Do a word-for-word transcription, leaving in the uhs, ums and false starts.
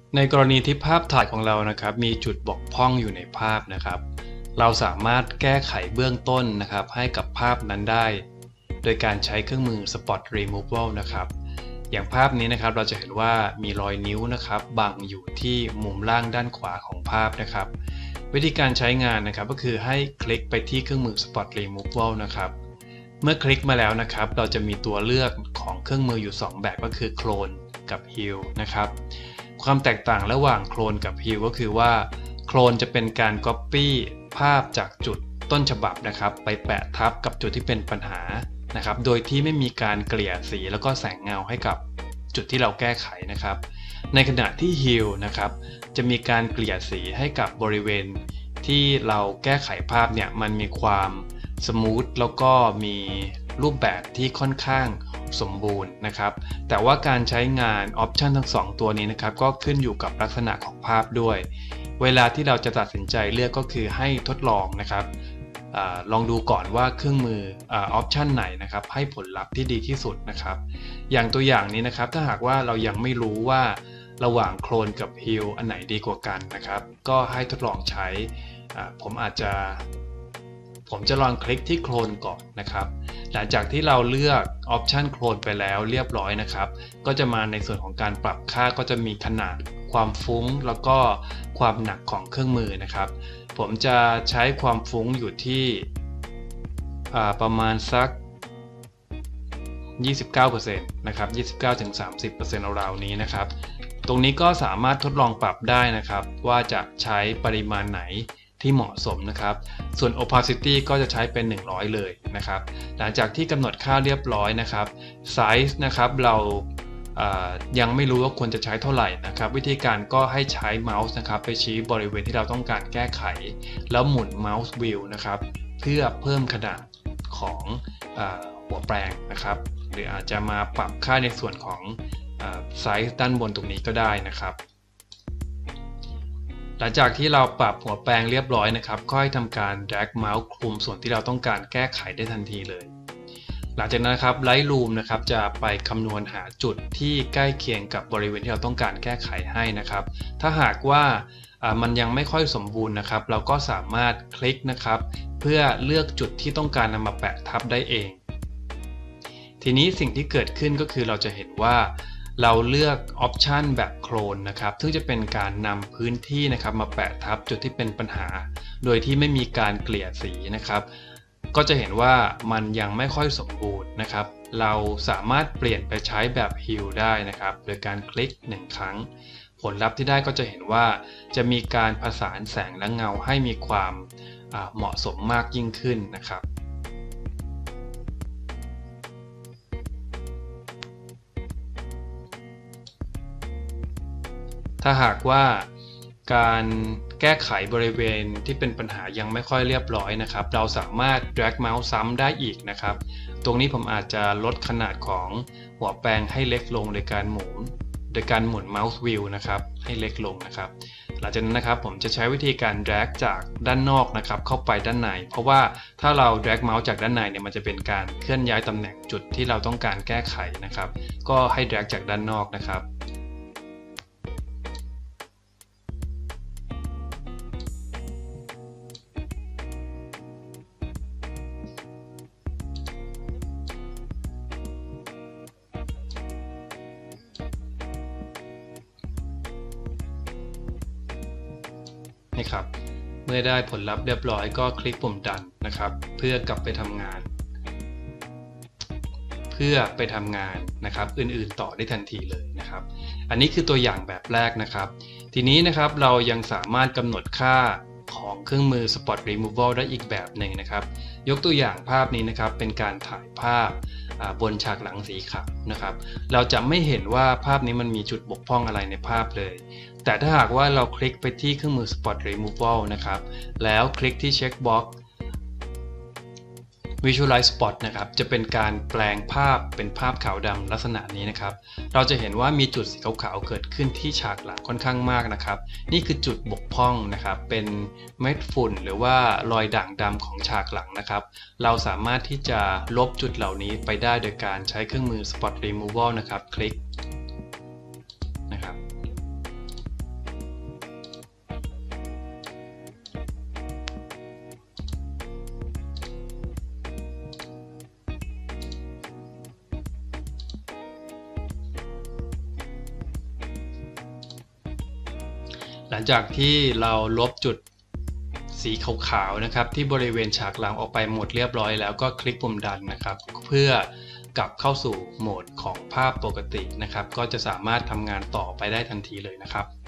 ในกรณีที่ภาพถ่ายของเรานะครับมีจุดบกพร่องอยู่ในภาพนะครับเราสามารถแก้ไขเบื้องต้นนะครับให้กับภาพนั้นได้โดยการใช้เครื่องมือ Spot Removal นะครับอย่างภาพนี้นะครับเราจะเห็นว่ามีรอยนิ้วนะครับบังอยู่ที่มุมล่างด้านขวาของภาพนะครับวิธีการใช้งานนะครับก็คือให้คลิกไปที่เครื่องมือ Spot Removal นะครับเมื่อคลิกมาแล้วนะครับเราจะมีตัวเลือกของเครื่องมืออยู่สองแบบก็คือ Clone กับ Heal นะครับความแตกต่างระหว่างโคลนกับ Heal ก็คือว่าโคลนจะเป็นการ Copy ภาพจากจุดต้นฉบับนะครับไปแปะทับกับจุดที่เป็นปัญหานะครับโดยที่ไม่มีการเกลี่ยสีแล้วก็แสงเงาให้กับจุดที่เราแก้ไขนะครับในขณะที่ Heal นะครับจะมีการเกลี่ยสีให้กับบริเวณที่เราแก้ไขภาพเนี่ยมันมีความสมูทแล้วก็มีรูปแบบที่ค่อนข้างสมบูรณ์นะครับแต่ว่าการใช้งานออปชันทั้งสองตัวนี้นะครับก็ขึ้นอยู่กับลักษณะของภาพด้วยเวลาที่เราจะตัดสินใจเลือกก็คือให้ทดลองนะครับอลองดูก่อนว่าเครื่องมือออปชันไหนนะครับให้ผลลัพธ์ที่ดีที่สุดนะครับอย่างตัวอย่างนี้นะครับถ้าหากว่าเรายังไม่รู้ว่าระหว่างโคลนกับฮิลอันไหนดีกว่ากันนะครับก็ให้ทดลองใช้ผมอาจจะผมจะลองคลิกที่โคลนก่อนนะครับหลังจากที่เราเลือกออปชันโคลนไปแล้วเรียบร้อยนะครับก็จะมาในส่วนของการปรับค่าก็จะมีขนาดความฟุ้งแล้วก็ความหนักของเครื่องมือนะครับผมจะใช้ความฟุ้งอยู่ที่ประมาณสัก ยี่สิบเก้าเปอร์เซ็นต์ นะครับ ยี่สิบเก้าถึงสามสิบเปอร์เซ็นต์ ราวๆนี้นะครับตรงนี้ก็สามารถทดลองปรับได้นะครับว่าจะใช้ปริมาณไหนที่เหมาะสมนะครับส่วน opacity ก็จะใช้เป็นหนึ่งร้อยเลยนะครับหลังจากที่กำหนดค่าเรียบร้อยนะครับ size นะครับเรายังไม่รู้ว่าควรจะใช้เท่าไหร่นะครับวิธีการก็ให้ใช้เมาส์นะครับไปชี้บริเวณที่เราต้องการแก้ไขแล้วหมุนเมาส์วีลนะครับเพื่อเพิ่มขนาดของหัวแปรงนะครับหรืออาจจะมาปรับค่าในส่วนของไซส์ด้านบนตรงนี้ก็ได้นะครับหลังจากที่เราปรับหัวแปรงเรียบร้อยนะครับก็ให้ทำการ drag เมาส์คลุมส่วนที่เราต้องการแก้ไขได้ทันทีเลยหลังจากนั้นนะครับ Lightroom นะครับจะไปคำนวณหาจุดที่ใกล้เคียงกับบริเวณที่เราต้องการแก้ไขให้นะครับถ้าหากว่ามันยังไม่ค่อยสมบูรณ์นะครับเราก็สามารถคลิกนะครับเพื่อเลือกจุดที่ต้องการนำมาแปะทับได้เองทีนี้สิ่งที่เกิดขึ้นก็คือเราจะเห็นว่าเราเลือกออปชันแบบโคลนนะครับซึ่งจะเป็นการนำพื้นที่นะครับมาแปะทับจุดที่เป็นปัญหาโดยที่ไม่มีการเกลี่ยสีนะครับก็จะเห็นว่ามันยังไม่ค่อยสมบูรณ์นะครับเราสามารถเปลี่ยนไปใช้แบบ Heal ได้นะครับโดยการคลิกหนึ่งครั้งผลลัพธ์ที่ได้ก็จะเห็นว่าจะมีการผสานแสงและเงาให้มีความเหมาะสมมากยิ่งขึ้นนะครับถ้าหากว่าการแก้ไขบริเวณที่เป็นปัญหายังไม่ค่อยเรียบร้อยนะครับเราสามารถ drag เมาส์ซ้ำได้อีกนะครับตรงนี้ผมอาจจะลดขนาดของหัวแปรงให้เล็กลงโดยการหมุนโดยการหมุนเมาส์วีลนะครับให้เล็กลงนะครับหลังจากนั้นนะครับผมจะใช้วิธีการ drag จากด้านนอกนะครับเข้าไปด้านในเพราะว่าถ้าเรา drag เมาส์จากด้านในเนี่ยมันจะเป็นการเคลื่อนย้ายตำแหน่งจุดที่เราต้องการแก้ไขนะครับก็ให้ drag จากด้านนอกนะครับครับเมื่อได้ผลลัพธ์เรียบร้อยก็คลิกปุ่มดันนะครับเพื่อกลับไปทำงานเพื่อไปทำงานนะครับอื่นๆต่อได้ทันทีเลยนะครับอันนี้คือตัวอย่างแบบแรกนะครับทีนี้นะครับเรายังสามารถกำหนดค่าของเครื่องมือ Spot Removal ได้อีกแบบหนึ่งนะครับยกตัวอย่างภาพนี้นะครับเป็นการถ่ายภาพบนฉากหลังสีขาวนะครับเราจะไม่เห็นว่าภาพนี้มันมีจุดบกพร่องอะไรในภาพเลยแต่ถ้าหากว่าเราคลิกไปที่เครื่องมือ Spot Removal นะครับแล้วคลิกที่เช็คบ็อกซ์ Visualize Spot นะครับจะเป็นการแปลงภาพเป็นภาพขาวดำลักษณะนี้นะครับเราจะเห็นว่ามีจุดสีขาวๆเกิดขึ้นที่ฉากหลังค่อนข้างมากนะครับนี่คือจุดบกพร่องนะครับเป็นเม็ดฝุ่นหรือว่ารอยด่างดำของฉากหลังนะครับเราสามารถที่จะลบจุดเหล่านี้ไปได้โดยการใช้เครื่องมือ Spot Removal นะครับคลิกนะครับหลังจากที่เราลบจุดสีขาวๆนะครับที่บริเวณฉากหลังออกไปหมดเรียบร้อยแล้วก็คลิกปุ่มดันนะครับเพื่อกลับเข้าสู่โหมดของภาพปกตินะครับก็จะสามารถทำงานต่อไปได้ทันทีเลยนะครับ